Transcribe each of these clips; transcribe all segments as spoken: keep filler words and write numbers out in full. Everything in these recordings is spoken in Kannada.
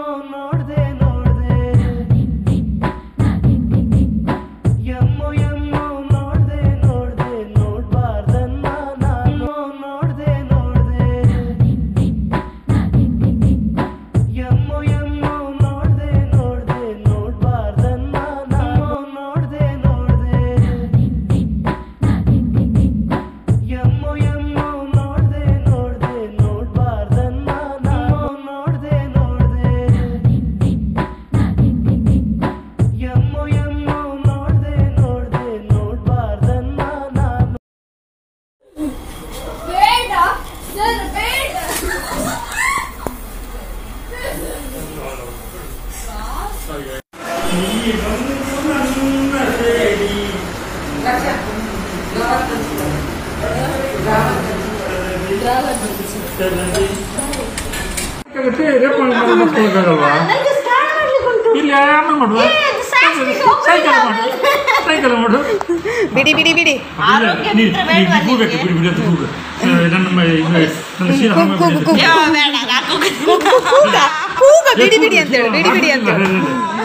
ಬಿಡಿ ಬಿಡಿ ಬಿಡಿ ಕೂಗ ಬಿಡಿ ಬಿಡಿ ಅಂತ ಹೇಳಿ ಬಿಡಿ ಬಿಡಿ ಅಂತ ಹೇಳಿ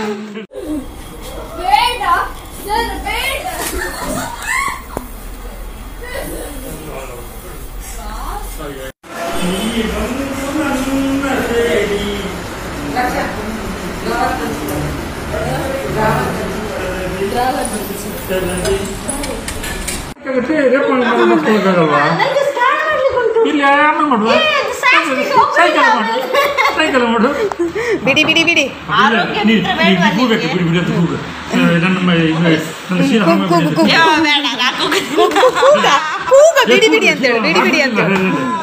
ಬಿಡಿ ಬಿಡಿ ಬಿಡಿ ಕೂಗ ಬಿಡಿ ಬಿಡಿ ಅಂತ ಹೇಳಿ ಬಿಡಿ ಬಿಡಿ ಅಂತ ಹೇಳಿ